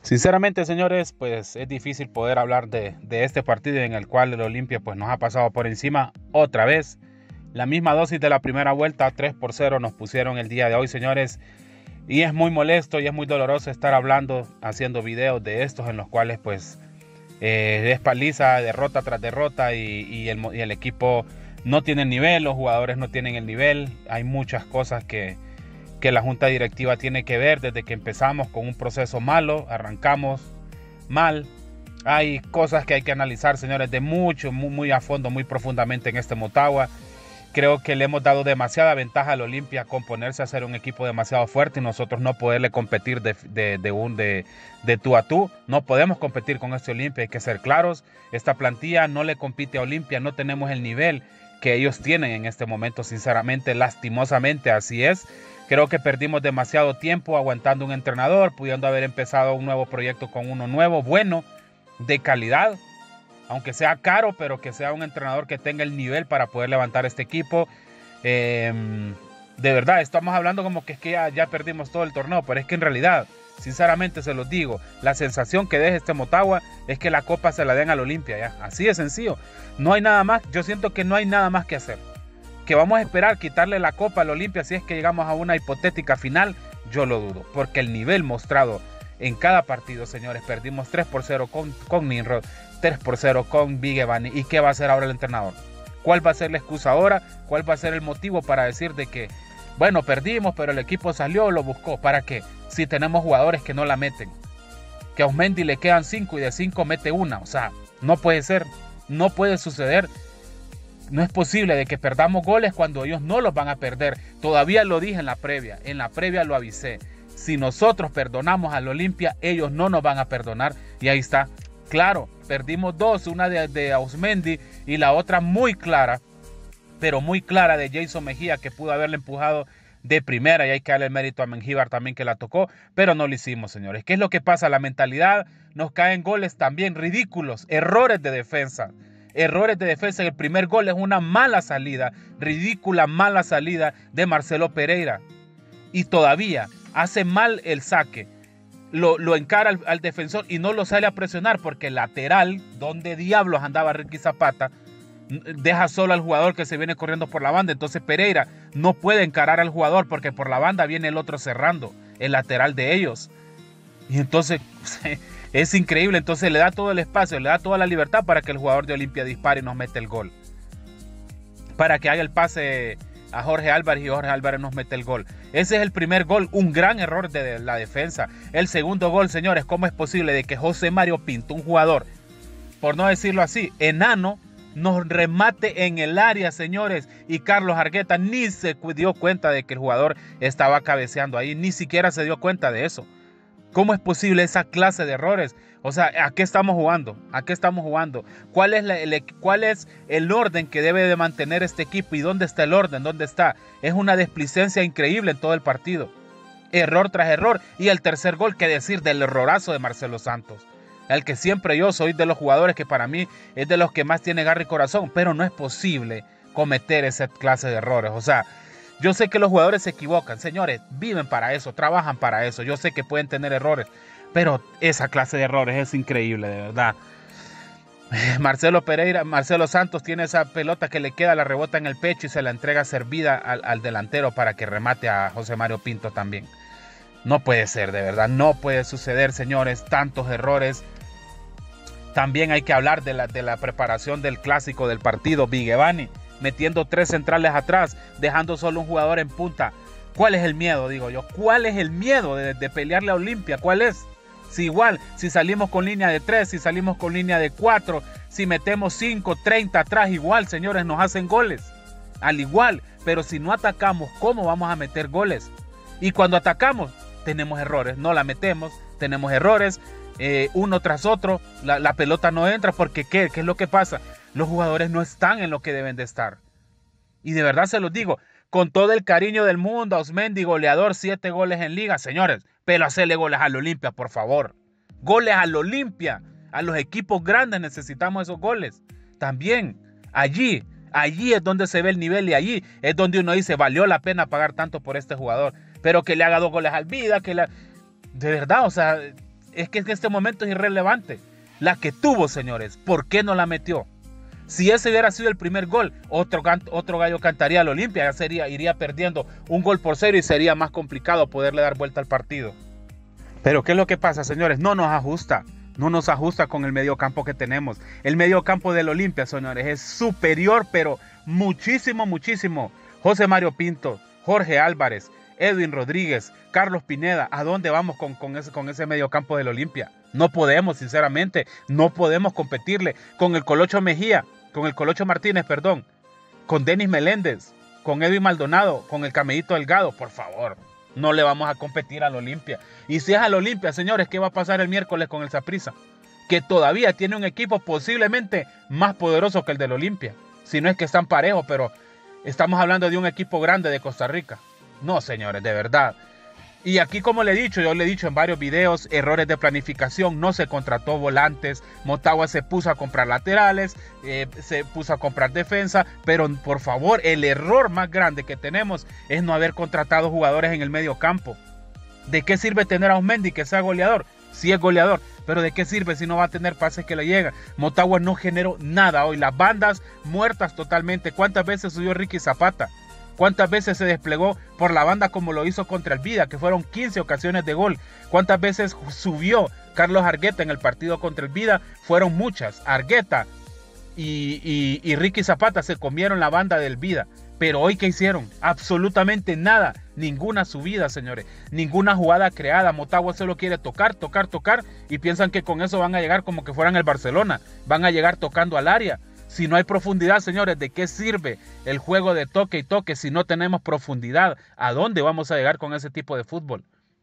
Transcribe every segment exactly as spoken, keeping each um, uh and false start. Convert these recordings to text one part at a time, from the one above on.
Sinceramente, señores, pues es difícil poder hablar de, de este partido en el cual el Olimpia pues nos ha pasado por encima otra vez. La misma dosis de la primera vuelta, tres por cero nos pusieron el día de hoy, señores. Y es muy molesto y es muy doloroso estar hablando, haciendo videos de estos en los cuales pues eh, es paliza, derrota tras derrota y, y, el, y el equipo no tiene el nivel, los jugadores no tienen el nivel. Hay muchas cosas que... que la junta directiva tiene que ver desde que empezamos con un proceso malo, arrancamos mal. Hay cosas que hay que analizar, señores, de mucho, muy, muy a fondo, muy profundamente en este Motagua. Creo que le hemos dado demasiada ventaja al Olimpia con ponerse a ser un equipo demasiado fuerte y nosotros no poderle competir de, de, de, un, de, de tú a tú. No podemos competir con este Olimpia, hay que ser claros. Esta plantilla no le compite a Olimpia, no tenemos el nivel que ellos tienen en este momento, sinceramente, lastimosamente, así es. Creo que perdimos demasiado tiempo aguantando un entrenador, pudiendo haber empezado un nuevo proyecto con uno nuevo, bueno, de calidad, aunque sea caro, pero que sea un entrenador que tenga el nivel para poder levantar este equipo. Eh, de verdad, estamos hablando como que es que ya, ya perdimos todo el torneo, pero es que en realidad, sinceramente se los digo, la sensación que deja este Motagua es que la copa se la den al Olimpia, ya, así de sencillo. No hay nada más, yo siento que no hay nada más que hacer. Que vamos a esperar quitarle la copa al Olimpia si es que llegamos a una hipotética final, yo lo dudo, porque el nivel mostrado en cada partido, señores, perdimos tres por cero con, con Nimrod, tres por cero con Vigevani. ¿Y qué va a hacer ahora el entrenador? ¿Cuál va a ser la excusa ahora? ¿Cuál va a ser el motivo para decir de que, bueno, perdimos, pero el equipo salió, lo buscó? ¿Para qué? Si tenemos jugadores que no la meten, que a Osmendi le quedan cinco y de cinco mete una, o sea, no puede ser, no puede suceder. No es posible de que perdamos goles cuando ellos no los van a perder. Todavía lo dije en la previa, en la previa lo avisé. Si nosotros perdonamos al Olimpia, ellos no nos van a perdonar. Y ahí está, claro, perdimos dos, una de, de Ausmendi y la otra muy clara, pero muy clara de Jason Mejía, que pudo haberle empujado de primera, y hay que darle el mérito a Mengíbar también que la tocó, pero no lo hicimos, señores. ¿Qué es lo que pasa? La mentalidad, nos caen goles también ridículos, errores de defensa. Errores de defensa. El primer gol es una mala salida, ridícula mala salida de Marcelo Pereira. Y todavía hace mal el saque. Lo, lo encara al, al defensor y no lo sale a presionar porque el lateral, donde diablos andaba Ricky Zapata, deja solo al jugador que se viene corriendo por la banda. Entonces Pereira no puede encarar al jugador porque por la banda viene el otro cerrando, el lateral de ellos. Y entonces... es increíble, entonces le da todo el espacio, le da toda la libertad para que el jugador de Olimpia dispare y nos mete el gol. Para que haga el pase a Jorge Álvarez y Jorge Álvarez nos mete el gol. Ese es el primer gol, un gran error de la defensa. El segundo gol, señores, ¿cómo es posible de que José Mario Pinto, un jugador, por no decirlo así, enano, nos remate en el área, señores? Y Carlos Argueta ni se dio cuenta de que el jugador estaba cabeceando ahí, ni siquiera se dio cuenta de eso. ¿Cómo es posible esa clase de errores? O sea, ¿a qué estamos jugando? ¿A qué estamos jugando? ¿Cuál es, la, el, ¿Cuál es el orden que debe de mantener este equipo? ¿Y dónde está el orden? ¿Dónde está? Es una displicencia increíble en todo el partido. Error tras error. Y el tercer gol, ¿qué decir del errorazo de Marcelo Santos? El que siempre yo soy de los jugadores que para mí es de los que más tiene garra y corazón. Pero no es posible cometer esa clase de errores. O sea... yo sé que los jugadores se equivocan, señores, viven para eso, trabajan para eso. Yo sé que pueden tener errores, pero esa clase de errores es increíble, de verdad. Marcelo Pereira, Marcelo Santos tiene esa pelota que le queda, la rebota en el pecho y se la entrega servida al, al delantero para que remate a José Mario Pinto también. No puede ser, de verdad, no puede suceder, señores, tantos errores. También hay que hablar de la, de la preparación del clásico del partido, Vigevani, metiendo tres centrales atrás, dejando solo un jugador en punta. ¿Cuál es el miedo, digo yo? ¿Cuál es el miedo de, de pelearle a Olimpia? ¿Cuál es? Si igual, si salimos con línea de tres, si salimos con línea de cuatro, si metemos cinco, treinta atrás, igual, señores, nos hacen goles. Al igual, pero si no atacamos, ¿cómo vamos a meter goles? Y cuando atacamos, tenemos errores, no la metemos, tenemos errores, eh, uno tras otro, la, la pelota no entra porque ¿qué? ¿Qué es lo que pasa? Los jugadores no están en lo que deben de estar. Y de verdad se los digo, con todo el cariño del mundo, Ausmendi, goleador, siete goles en liga, señores, pero hacerle goles al Olimpia, por favor. Goles al Olimpia, a los equipos grandes necesitamos esos goles. También, allí, allí es donde se ve el nivel y allí es donde uno dice, valió la pena pagar tanto por este jugador. Pero que le haga dos goles al Vida, que la... de verdad, o sea... es que en este momento es irrelevante. La que tuvo, señores, ¿por qué no la metió? Si ese hubiera sido el primer gol, otro, otro gallo cantaría al Olimpia, ya sería, iría perdiendo un gol por cero y sería más complicado poderle dar vuelta al partido. Pero ¿qué es lo que pasa, señores? No nos ajusta, no nos ajusta con el mediocampo que tenemos. El mediocampo del Olimpia, señores, es superior, pero muchísimo, muchísimo. José Mario Pinto, Jorge Álvarez, Edwin Rodríguez, Carlos Pineda, ¿a dónde vamos con, con ese, con ese mediocampo del Olimpia? No podemos, sinceramente, no podemos competirle con el Colocho Mejía, con el Colocho Martínez, perdón, con Denis Meléndez, con Edwin Maldonado, con el Camellito Delgado, por favor. No le vamos a competir al Olimpia. Y si es al Olimpia, señores, ¿qué va a pasar el miércoles con el Saprissa? Que todavía tiene un equipo posiblemente más poderoso que el del Olimpia. Si no es que están parejos, pero estamos hablando de un equipo grande de Costa Rica. No, señores, de verdad. Y aquí, como le he dicho, yo le he dicho en varios videos, errores de planificación, no se contrató volantes, Motagua se puso a comprar laterales, eh, se puso a comprar defensa, pero por favor, el error más grande que tenemos es no haber contratado jugadores en el medio campo. ¿De qué sirve tener a Osmendi que sea goleador? Sí es goleador, pero ¿de qué sirve si no va a tener pases que le llegan? Motagua no generó nada hoy, las bandas muertas totalmente. ¿Cuántas veces subió Ricky Zapata? ¿Cuántas veces se desplegó por la banda como lo hizo contra el Vida, que fueron quince ocasiones de gol? ¿Cuántas veces subió Carlos Argueta en el partido contra el Vida? Fueron muchas. Argueta y, y, y Ricky Zapata se comieron la banda del Vida. Pero hoy, ¿qué hicieron? Absolutamente nada. Ninguna subida, señores. Ninguna jugada creada. Motagua solo quiere tocar, tocar, tocar. Y piensan que con eso van a llegar como que fueran el Barcelona. Van a llegar tocando al área. Si no hay profundidad, señores, ¿de qué sirve el juego de toque y toque si no tenemos profundidad? ¿A dónde vamos a llegar con ese tipo de fútbol?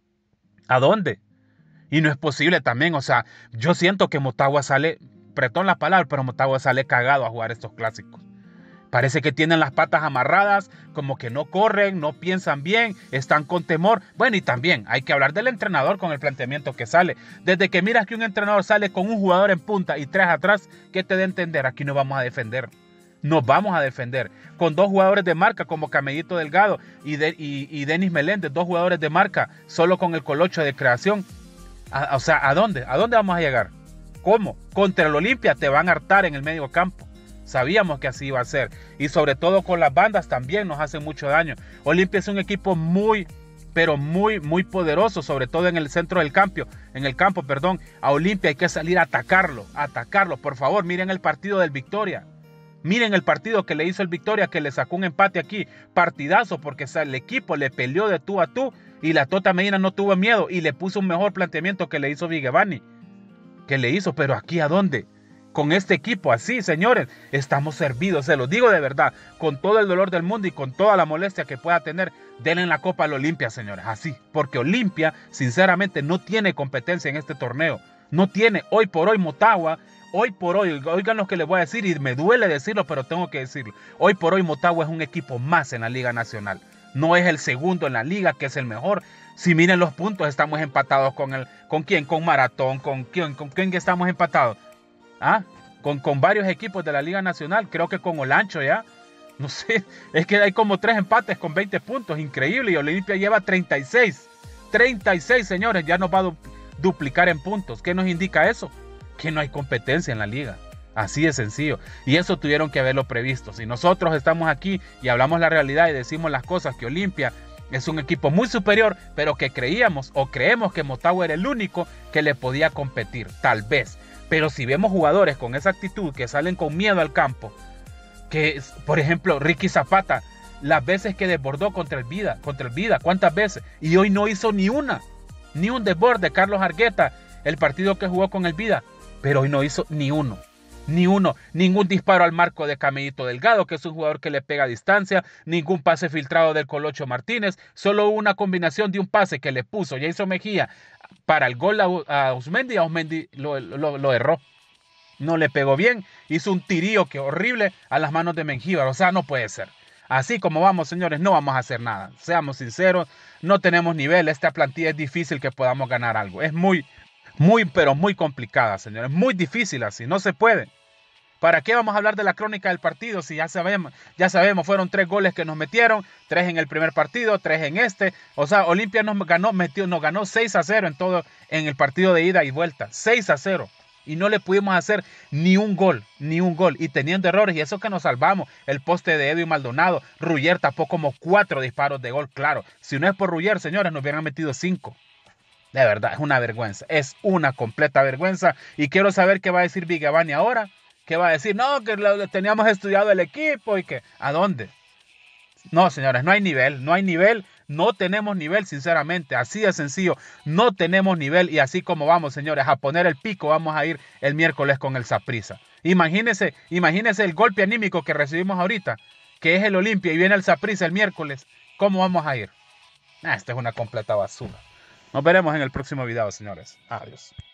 ¿A dónde? Y no es posible también, o sea, yo siento que Motagua sale, pretón la palabra, pero Motagua sale cagado a jugar estos clásicos. Parece que tienen las patas amarradas, como que no corren, no piensan bien, están con temor. Bueno, y también hay que hablar del entrenador con el planteamiento que sale. Desde que miras que un entrenador sale con un jugador en punta y tres atrás, ¿qué te da a entender? Aquí no vamos a defender. Nos vamos a defender. Con dos jugadores de marca como Camellito Delgado y, de, y, y Denis Meléndez, dos jugadores de marca, solo con el Colocho de creación. A, o sea, ¿a dónde? ¿A dónde vamos a llegar? ¿Cómo? Contra el Olimpia te van a hartar en el medio campo. Sabíamos que así iba a ser. Y sobre todo con las bandas también nos hacen mucho daño. Olimpia es un equipo muy, pero muy, muy poderoso, sobre todo en el centro del campo. En el campo, perdón. A Olimpia hay que salir a atacarlo, a atacarlo. Por favor, miren el partido del Victoria. Miren el partido que le hizo el Victoria, que le sacó un empate aquí. Partidazo, porque el equipo le peleó de tú a tú. Y la Tota Medina no tuvo miedo y le puso un mejor planteamiento que le hizo Vigevani. Que le hizo, pero aquí ¿a dónde? Con este equipo así, señores, estamos servidos, se los digo de verdad, con todo el dolor del mundo y con toda la molestia que pueda tener, denle la copa al Olimpia, señores, así, porque Olimpia, sinceramente, no tiene competencia en este torneo, no tiene, hoy por hoy Motagua, hoy por hoy, oigan lo que les voy a decir y me duele decirlo, pero tengo que decirlo, hoy por hoy Motagua es un equipo más en la Liga Nacional, no es el segundo en la liga, que es el mejor. Si miren los puntos, estamos empatados con el, ¿con quién? Con Maratón, ¿con quién? ¿Con quién que estamos empatados? Ah, con, con varios equipos de la Liga Nacional, creo que con Olancho ya, no sé, es que hay como tres empates con veinte puntos, increíble, y Olimpia lleva treinta y seis, treinta y seis, señores, ya nos va a du duplicar en puntos. ¿Qué nos indica eso? Que no hay competencia en la liga, así de sencillo, y eso tuvieron que haberlo previsto. Si nosotros estamos aquí y hablamos la realidad y decimos las cosas, que Olimpia es un equipo muy superior, pero que creíamos o creemos que Motagua era el único que le podía competir, tal vez. Pero si vemos jugadores con esa actitud que salen con miedo al campo, que por ejemplo Ricky Zapata, las veces que desbordó contra el Vida, contra el Vida, ¿cuántas veces? Y hoy no hizo ni una, ni un desborde. Carlos Argueta, el partido que jugó con el Vida, pero hoy no hizo ni uno, ni uno, ningún disparo al marco de Camellito Delgado, que es un jugador que le pega a distancia, ningún pase filtrado del Colocho Martínez, solo una combinación de un pase que le puso Jason Mejía para el gol a, a Osmendi, a Osmendi lo, lo, lo erró, no le pegó bien, hizo un tirío que horrible a las manos de Mengíbar, o sea, no puede ser. Así como vamos, señores, no vamos a hacer nada, seamos sinceros, no tenemos nivel, esta plantilla es difícil que podamos ganar algo, es muy, muy, pero muy complicada, señores, muy difícil así, no se puede. ¿Para qué vamos a hablar de la crónica del partido si ya sabemos, ya sabemos, fueron tres goles que nos metieron, tres en el primer partido, tres en este? O sea, Olimpia nos ganó, metió, nos ganó seis a cero en todo, en el partido de ida y vuelta, seis a cero. Y no le pudimos hacer ni un gol, ni un gol. Y teniendo errores, y eso que nos salvamos. El poste de Edwin Maldonado. Ruggier tapó como cuatro disparos de gol, claro. Si no es por Ruggier, señores, nos hubieran metido cinco. De verdad, es una vergüenza. Es una completa vergüenza. Y quiero saber qué va a decir Vigavani ahora. ¿Qué va a decir? No, que lo, teníamos estudiado el equipo y que... ¿A dónde? No, señores, no hay nivel, no hay nivel, no tenemos nivel, sinceramente, así de sencillo, no tenemos nivel y así como vamos, señores, a poner el pico, vamos a ir el miércoles con el Saprissa. Imagínense, imagínense el golpe anímico que recibimos ahorita, que es el Olimpia y viene el Saprissa el miércoles, ¿cómo vamos a ir? Ah, esto es una completa basura. Nos veremos en el próximo video, señores. Adiós.